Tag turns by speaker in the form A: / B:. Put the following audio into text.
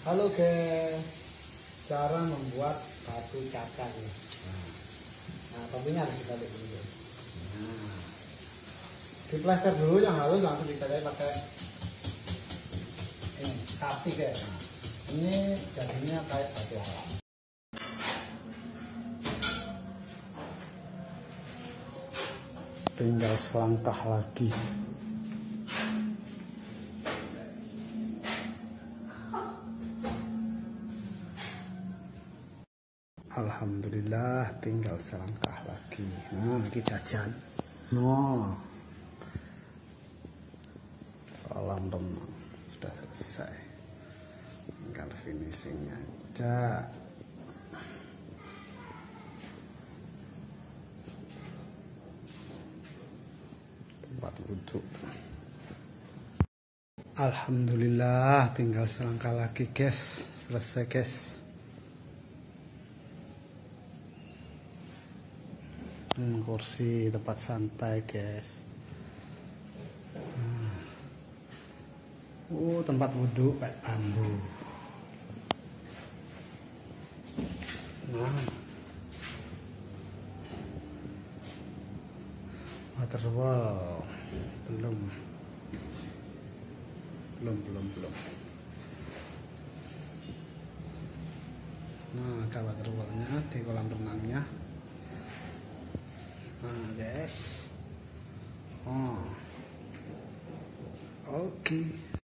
A: Halo guys, cara membuat batu cacar ya. Nah, topinya harus kita lihat dulu. Nah, diplester dulu yang halus, langsung dicacai pakai ini kaki guys. Nah, ini jadinya kayak batu alam. Tinggal selangkah lagi. Alhamdulillah, tinggal selangkah lagi. Nah, kita jajan. Nah, kolam renang sudah selesai. Tinggal finishingnya aja. Tempat wudhu. Alhamdulillah, tinggal selangkah lagi guys. Selesai guys. Kursi tempat santai guys. Tempat wudhu kayak bambu. Nah, waterwall belum. Nah, ada waterwallnya di kolam renangnya. Nah guys, oke.